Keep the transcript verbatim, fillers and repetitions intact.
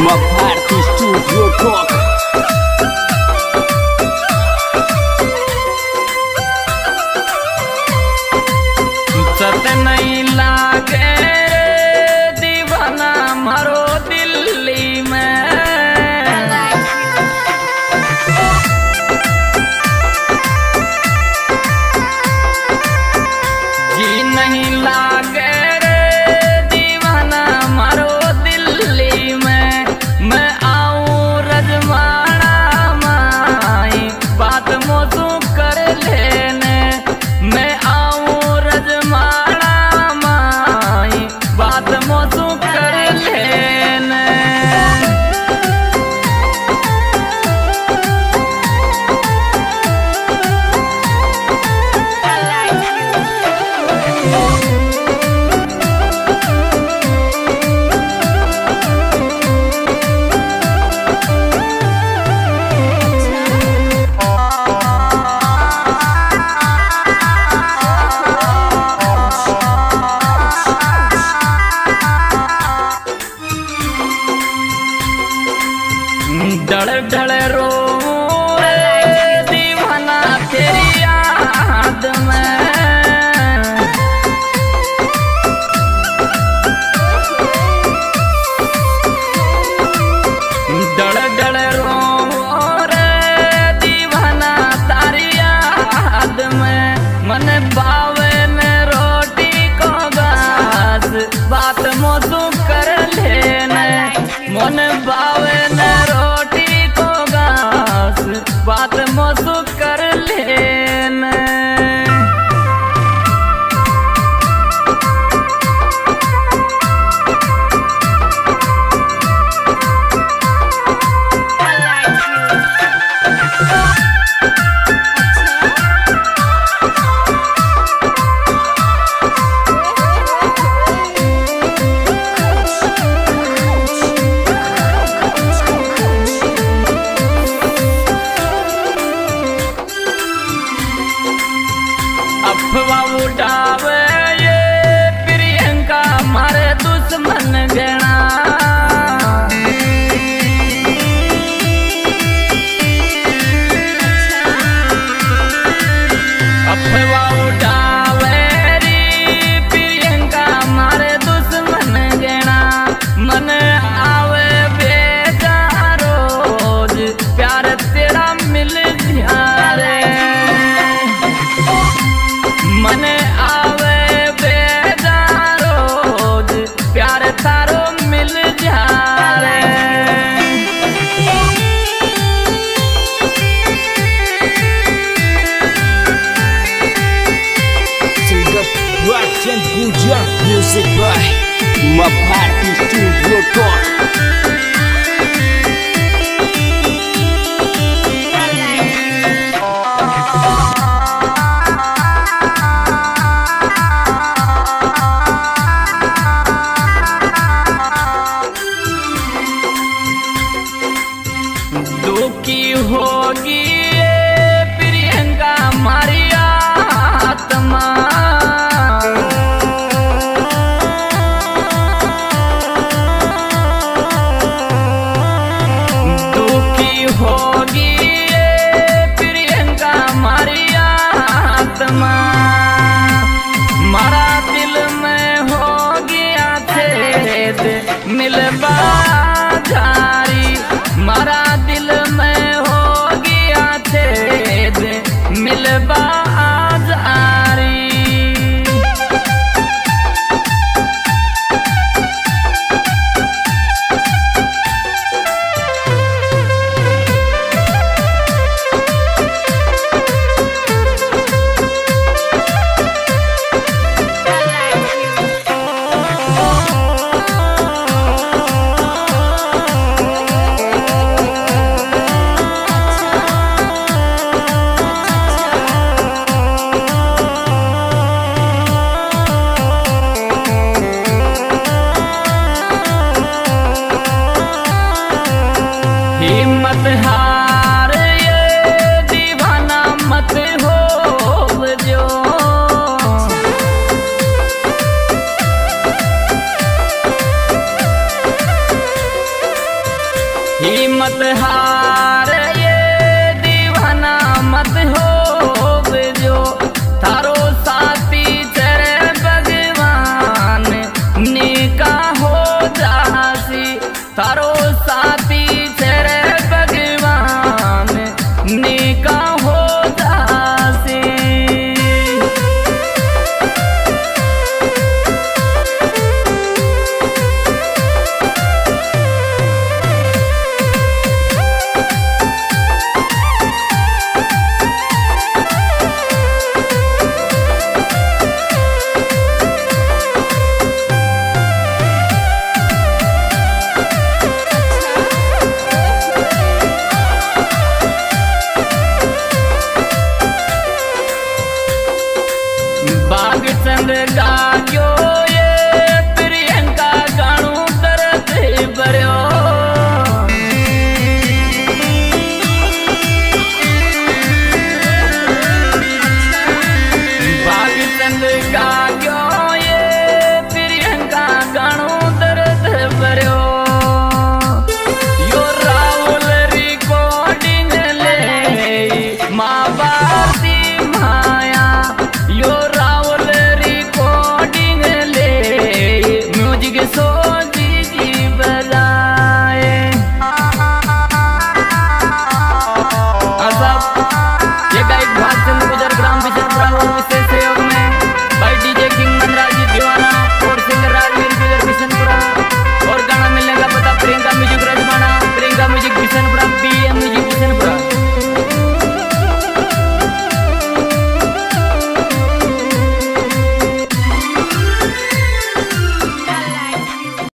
Maparty Studio Talk. सत नहीं लागे दीवाना मारो दिल्ली में, जी नहीं लागे दीवाना मारो दिल्ली में। मैं आऊं रजवाड़ा माई बात मोसू कर लेने, मैं आऊं रजवाड़ा माई बात मोसू कर लेने। ढल ढल रो दीवाना तेरी याद में, ढल ढल रो दीवाना तारी याद में। मन बावे में रोटी को घास बात मोसू कर लेने, मन बावे में रोटी को घास बात मोसू कर लेने। अफवाह उठावे ये प्रियंका मारे दुश्मन गणा, अफवाह उठावे री प्रियंका मारे दुश्मन गणा। मन आवे बेचारो रोज प्यार तेरा मिल जारे, मन आवे बेजारो रोज प्यार थारो मिल जारे। Singgah Rajan Puja Music by Maparty Studio Talk. दुखी होगी ये प्रियंका मारी आत्मा, दुखी होगी ये प्रियंका मारी आत्मा। मारा दिल में हो गया छेद मिलबा जारी, मारा दिल में हो गया छेद मिलबा जारी। बाग चंद गायो